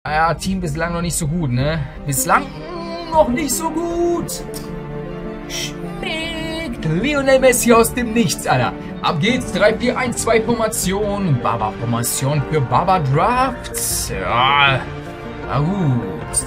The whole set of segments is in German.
Ja, Team bislang noch nicht so gut, ne? Bislang noch nicht so gut. Schmeckt Lionel Messi aus dem Nichts, Alter. Ab geht's, 3-4-1-2-Formation. Baba-Formation für Baba-Drafts. Ja, na gut.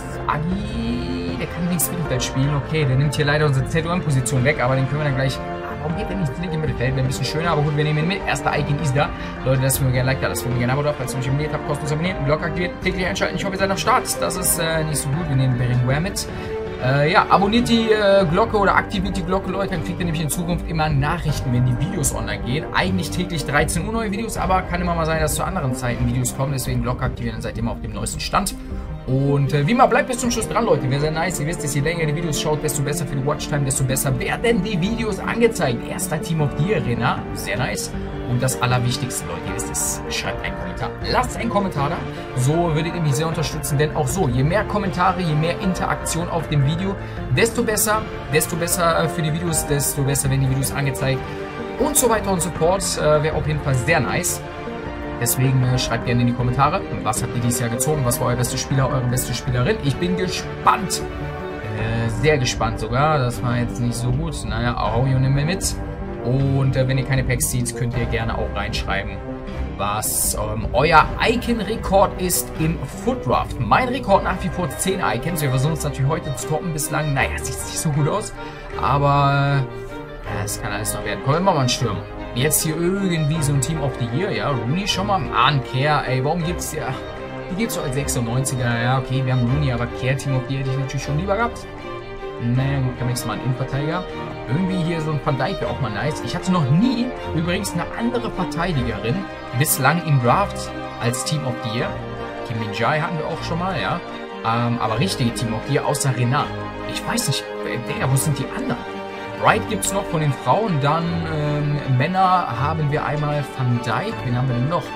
Agi, der kann links Mittelfeld spielen. Okay, der nimmt hier leider unsere ZOM-Position weg, aber den können wir dann gleich... Warum geht der nicht links im Mittelfeld? Wäre ein bisschen schöner, aber gut, wir nehmen ihn mit. Erster Icon ist da. Leute, das würden wir gerne like da, das würden wir gerne Abo drauf, falls ihr mich abonniert habt, kostenlos abonniert, Glocke aktiviert, täglich einschalten. Ich hoffe, ihr seid am Start. Das ist nicht so gut. Wir nehmen Berenguer mit. Ja, abonniert die Glocke oder aktiviert die Glocke, Leute. Dann kriegt ihr nämlich in Zukunft immer Nachrichten, wenn die Videos online gehen. Eigentlich täglich 13 Uhr neue Videos, aber kann immer mal sein, dass zu anderen Zeiten Videos kommen. Deswegen Glocke aktivieren, dann seid ihr immer auf dem neuesten Stand. Und wie immer, bleibt bis zum Schluss dran, Leute. Wäre sehr nice. Ihr wisst, je länger die Videos schaut, desto besser für die Watchtime, desto besser werden die Videos angezeigt. Erster Team of the Arena. Sehr nice. Und das Allerwichtigste, Leute, ihr wisst es, schreibt einen Kommentar. Lasst einen Kommentar da. So würdet ihr mich sehr unterstützen. Denn auch so, je mehr Kommentare, je mehr Interaktion auf dem Video, desto besser für die Videos, desto besser werden die Videos angezeigt. Und so weiter und so fort. Wäre auf jeden Fall sehr nice. Deswegen schreibt gerne in die Kommentare, was habt ihr dieses Jahr gezogen, was war euer bester Spieler, eure beste Spielerin. Ich bin gespannt, sehr gespannt sogar, das war jetzt nicht so gut. Naja, Aurelio nehmen wir mit. Und wenn ihr keine Packs zieht, könnt ihr gerne auch reinschreiben, was euer Icon-Rekord ist im Foot Draft. Mein Rekord nach wie vor 10 Icons. Wir versuchen es natürlich heute zu toppen bislang. Naja, sieht nicht so gut aus, aber es kann alles noch werden. Komm, wir machen mal einen Sturm. Jetzt hier irgendwie so ein Team of the Year, ja, Rooney schon mal, Mann, Care, ey, warum gibt's ja, die gibt's doch als 96er, ja, okay, wir haben Rooney, aber Care Team of the Year hätte ich natürlich schon lieber gehabt. Naja, gut, kann nächstes Mal einen Innenverteidiger. Irgendwie hier so ein Van Dijk wäre auch mal nice. Ich hatte noch nie übrigens eine andere Verteidigerin bislang im Draft als Team of the Year. Kim Min-jae hatten wir auch schon mal, ja, aber richtige Team of the Year außer Renat. Ich weiß nicht, wo sind die anderen? Wright gibt es noch von den Frauen, dann Männer haben wir einmal Van Dijk, wen haben wir denn noch?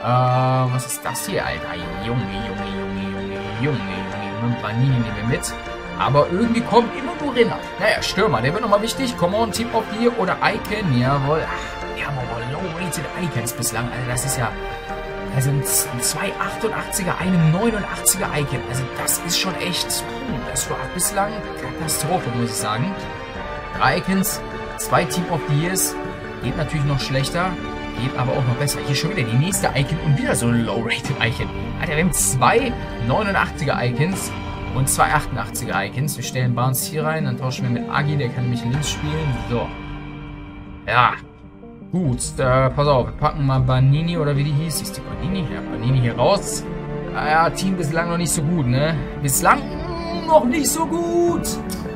Was ist das hier, Alter? Junge. Vanini nehmen wir mit. Aber irgendwie kommt immer nur Renat. Naja, Stürmer, der wird nochmal wichtig. Come on, Team of the Year oder Icon, jawohl. Ach, wir haben aber low-rated Icons bislang, Alter, das ist ja... Also ein 288er, einem 89er Icon. Also das ist schon echt... Das war bislang Katastrophe, muss ich sagen. 3 Icons, 2 Team of the Years, geht natürlich noch schlechter, geht aber auch noch besser. Hier schon wieder die nächste Icon und wieder so ein Low-Rated Icon. Alter, wir haben 2 89er Icons und 2 88er Icons. Wir stellen Barnes hier rein, dann tauschen wir mit Agi, der kann nämlich links spielen. So. Ja. Gut, pass auf, wir packen mal Banini oder wie die hieß. Ist die Banini? Ja, Banini hier raus. Naja, Team bislang noch nicht so gut, ne? Bislang noch nicht so gut.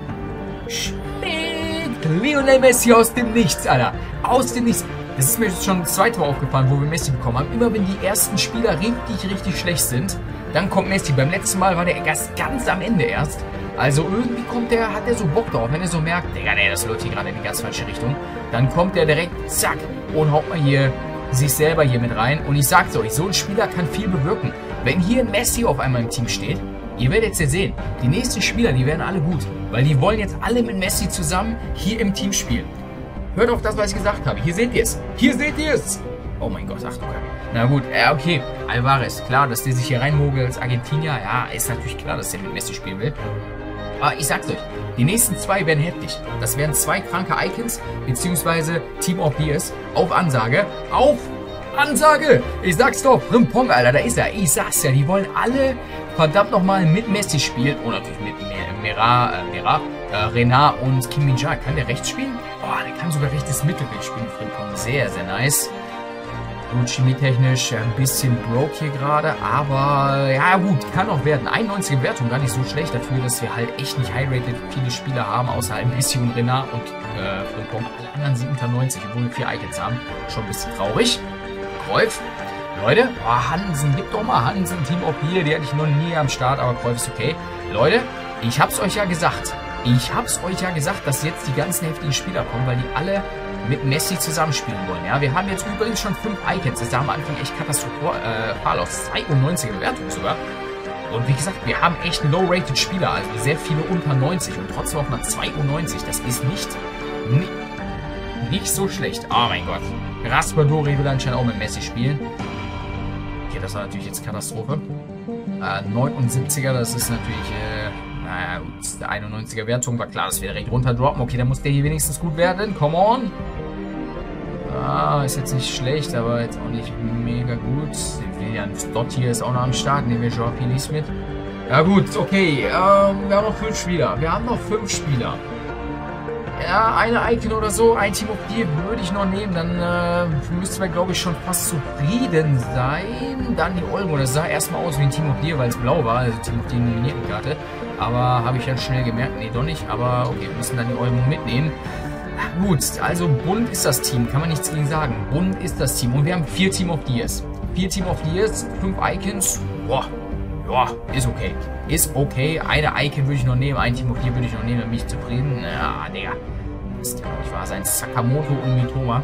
Lionel Messi aus dem Nichts, Alter. Aus dem Nichts. Das ist mir jetzt schon das zweite Mal aufgefallen, wo wir Messi bekommen haben. Immer wenn die ersten Spieler richtig schlecht sind, dann kommt Messi. Beim letzten Mal war der erst ganz am Ende erst. Also irgendwie hat er so Bock drauf. Wenn er so merkt, Digga, nee, das läuft hier gerade in die ganz falsche Richtung, dann kommt er direkt, zack, und haut mal hier sich selber hier mit rein. Und ich sag's euch, so ein Spieler kann viel bewirken. Wenn hier ein Messi auf einmal im Team steht, ihr werdet jetzt sehen, die nächsten Spieler, die werden alle gut. Weil die wollen jetzt alle mit Messi zusammen hier im Team spielen. Hört auf das, was ich gesagt habe. Hier seht ihr es. Hier seht ihr es. Oh mein Gott, Achtung. Na gut, okay. Alvarez, klar, dass der sich hier reinmogelt als Argentinier. Ja, ist natürlich klar, dass der mit Messi spielen will. Aber ich sag's euch, die nächsten 2 werden heftig. Das werden 2 kranke Icons, beziehungsweise Team of the Years. Auf Ansage. Auf Ansage! Ich sag's doch, Frimpong, Alter, da ist er. Ich sag's ja, die wollen alle verdammt nochmal mit Messi spielen. Und natürlich mit Renat und Kim Min-jae. Kann der rechts spielen? Boah, der kann sogar rechtes Mittelfeld spielen, Frimpong. Sehr nice. Gut, chemietechnisch ein bisschen broke hier gerade, aber ja gut, kann auch werden. 91er Wertung, gar nicht so schlecht dafür, dass wir halt echt nicht high-rated viele Spieler haben, außer halt Messi und Renat und Frimpong. Alle anderen sind unter 90, obwohl wir 4 Icons haben. Schon ein bisschen traurig. Cruyff. Leute, Hansen, gib doch mal Hansen, Team of the Year, die hatte ich noch nie am Start, aber Cruyff ist okay. Leute, ich hab's euch ja gesagt. Dass jetzt die ganzen heftigen Spieler kommen, weil die alle mit Messi zusammenspielen wollen. Ja, wir haben jetzt übrigens schon 5 Icons. Das sah am Anfang echt katastrophal aus. 92er Bewertung sogar. Und wie gesagt, wir haben echt low-rated Spieler, also sehr viele unter 90 und trotzdem auch mal 92. Das ist nicht so schlecht. Oh mein Gott. Raspadori will anscheinend auch mit Messi spielen. Okay, das war natürlich jetzt Katastrophe. 79er, das ist natürlich, naja, gut, 91er Wertung, war klar, dass wir direkt runterdroppen. Okay, dann muss der hier wenigstens gut werden. Come on. Ist jetzt nicht schlecht, aber jetzt auch nicht mega gut. William Stott hier ist auch noch am Start. Nehmen wir Joao Felix mit. Ja gut, okay. Wir haben noch 5 Spieler. Ja, eine Icon oder so, ein Team of the Year würde ich noch nehmen. Dann müssten wir, glaube ich, schon fast zufrieden sein. Dann die Olmo. Das sah erstmal aus wie ein Team of the Year, weil es blau war. Also Team of the Year nominierten Karte. Aber habe ich dann schnell gemerkt, nee, doch nicht. Aber okay, wir müssen dann die Olmo mitnehmen. Gut, also bunt ist das Team, kann man nichts gegen sagen. Bunt ist das Team und wir haben 4 Team of the Years. 4 Team of the Years, 5 Icons. Boah, ja, ist okay. Ist okay. Eine Icon würde ich noch nehmen, ein Team of the Year würde ich noch nehmen, dann bin ich zufrieden. Ja, Digga. Das kann nicht wahr sein. Sakamoto und Mitoma.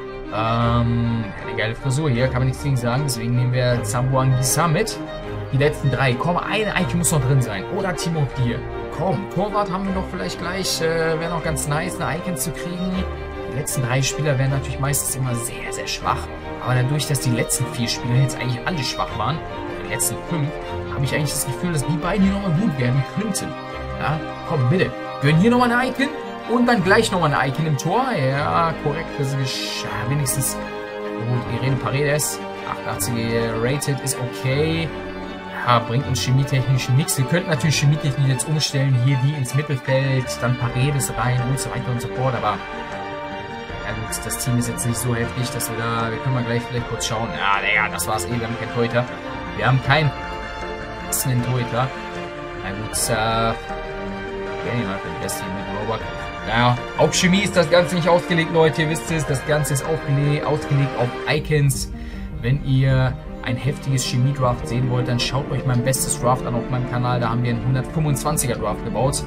Eine geile Frisur hier, kann man nichts gegen sagen. Deswegen nehmen wir Zamboanguissa mit. Die letzten 3. Komm, eine Icon muss noch drin sein. Oder Team of the Year. Komm, Torwart haben wir noch vielleicht gleich. Wäre noch ganz nice, eine Icon zu kriegen. Die letzten 3 Spieler wären natürlich meistens immer sehr, sehr schwach. Aber dadurch, dass die letzten 4 Spieler jetzt eigentlich alle schwach waren, die letzten 5, habe ich eigentlich das Gefühl, dass die beiden hier nochmal gut werden könnten. Ja, komm, bitte. Gönnen hier nochmal eine Icon und dann gleich nochmal eine Icon im Tor. Ja, korrekt. Das ist wenigstens gut. Irene Paredes, 88 rated, ist okay. Ja, bringt uns chemietechnisch nichts. Wir könnten natürlich chemietechnisch jetzt umstellen, hier die ins Mittelfeld, dann Paredes rein und so weiter und so fort, aber ja gut, das Team ist jetzt nicht so heftig, dass wir können mal gleich vielleicht kurz schauen. Ja, Digga, das war's wir haben keinen Torhüter. Wir haben keinen passenden Torhüter. Na gut, das hier mit Robert. Naja, auf Chemie ist das Ganze nicht ausgelegt, Leute, ihr wisst es, das Ganze ist ausgelegt auf Icons. Wenn ihr ein heftiges Chemie-Draft sehen wollt, dann schaut euch mein bestes Draft an auf meinem Kanal. Da haben wir einen 125er Draft gebaut.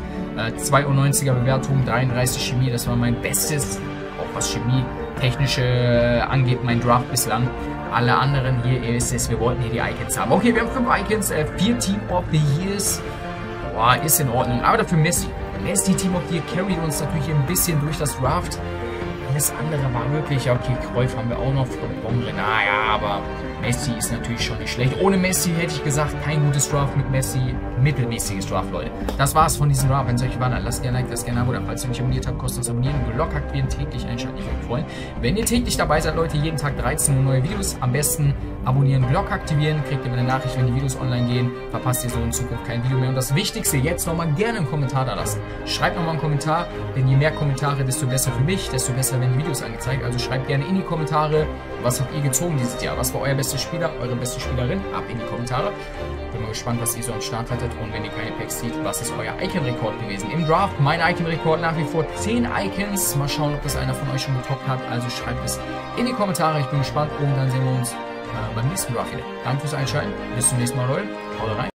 92er Bewertung, 33 Chemie. Das war mein bestes, auch was Chemie-technische angeht, mein Draft bislang. Alle anderen hier, ihr wisst es, wir wollten hier die Icons haben. Okay, wir haben 5 Icons, 4 Team of the Years. Boah, ist in Ordnung. Aber dafür Messi. Messi Team of the Year carried uns natürlich ein bisschen durch das Draft. Das andere war wirklich, ja okay, Cruyff haben wir auch noch, naja, aber Messi ist natürlich schon nicht schlecht. Ohne Messi hätte ich gesagt, kein gutes Draft, mit Messi mittelmäßiges Draft, Leute. Das war's von diesem Draft. Wenn es euch war, dann lasst gerne ein Like, lasst gerne ein Abo, dann falls ihr mich abonniert habt, kostenlos abonnieren, Glocke aktivieren, täglich einschalten, ich würde mich freuen. Wenn ihr täglich dabei seid, Leute, jeden Tag 13 Uhr neue Videos, am besten abonnieren, Glocke aktivieren, kriegt ihr eine Nachricht, wenn die Videos online gehen, verpasst ihr so in Zukunft kein Video mehr. Und das Wichtigste, jetzt nochmal gerne einen Kommentar da lassen. Schreibt nochmal einen Kommentar, denn je mehr Kommentare, desto besser für mich, desto besser werden die Videos angezeigt. Also schreibt gerne in die Kommentare, was habt ihr gezogen dieses Jahr, was war euer bester Spieler, eure beste Spielerin, ab in die Kommentare. Bin mal gespannt, was ihr so am Start hattet und wenn ihr keine Packs seht, was ist euer Icon-Rekord gewesen im Draft. Mein Icon-Rekord nach wie vor 10 Icons. Mal schauen, ob das einer von euch schon getoppt hat. Also schreibt es in die Kommentare. Ich bin gespannt und dann sehen wir uns beim nächsten Draft wieder. Danke fürs Einschalten. Bis zum nächsten Mal, Leute. Haut rein.